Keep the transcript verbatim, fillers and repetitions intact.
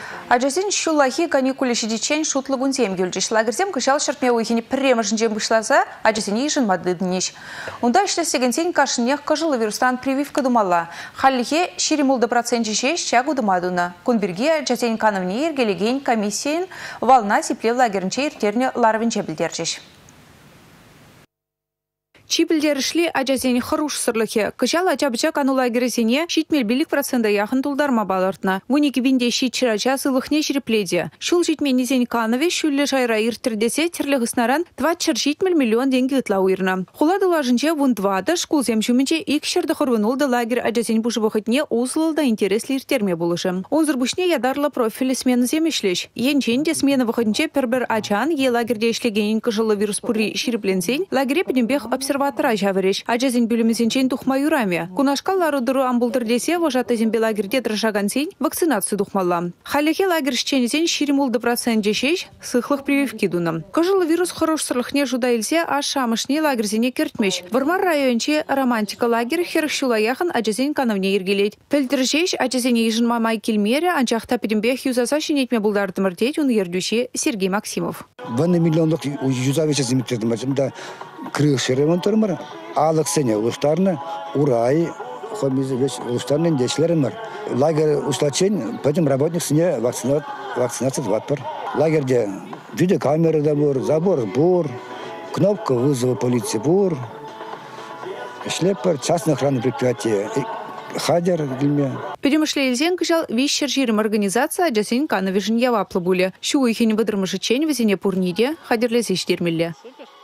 Ажазин шулахи каникуле шидичен шутлыгун земгюльдиш. Лагерзем кышал шартме уйхини премажын жем вышлаза, ажазин ежин мадыдниш. Унда ишлесеген сень кашынех кажылы вирустан прививка думала. Халлихе ширимулда проценти шеш чагу думадуна. Кунберге ажазин кановни ергелеген комиссиен волна сипле лагернче иртерне ларвинче билдерчеш. Чипилдер шли ажазени хорош сырлыхе. Кышал ачабыча кану лагерезене шитмел билик процента яхын тулдарма балартна. Гуники бинде шит чирача сылыхне ширепледе. Шул шитмен низен канове шулле шайра иртердесе терлегыснаран двадцать шитмел миллион деньги ытла уирна. Хулады лажынче вун двада шкул земчумече икшерді хорвынулда лагер ажазень бушы выходне узлылда интересли иртерме булышым. Онзыр бушне ядарла профили смены земешлеш. Енченде смена выходнче пербер ачан е лагерде ишлегенин кыжылы вирус пури ширепленсень лагере педембех обсерватора жавыреш. Ажазин бүлімізенчен тухма юраме. Кунашкаллары дұру амбулдыр десе, вожаты зембе лагерде дрожаган сень вакцинацию тухмалла. Халехе лагер шченезен ширимулды процент жешеш сыхлых прививки дуным. Кыжылы вирус хорош сырлыхне жуда илсе, а шамышне лагерзене кертмеш. Вармар районче романтика лагер херхшула яхын ажазин кановне ергелет. Пельдержеш ажазене ежин мамай кельмере, анчахта педембех юзаса шинетме булдардымырдеть он ердюше Сергей Максимов. Ванны миллионлық юзавеча земектердім ажымда крылшы ремонттарым алық сене ұлыстарны урай хомизы веш ұлыстарны дешлерім бар. Лагер ұшлачен, потом работник сене вакцинация двадцать. Лагерде видеокамера да бур, забор бур, кнопка вызова полиции бур, шлепер, частная охрана предприятия. Хадер дилме. Перемышле илзен кышал вещер жирым организация ажасен кановежин яваплы буле. Шу уйхен выдырмышы чень везене пурниде хадерлезеш дермелле.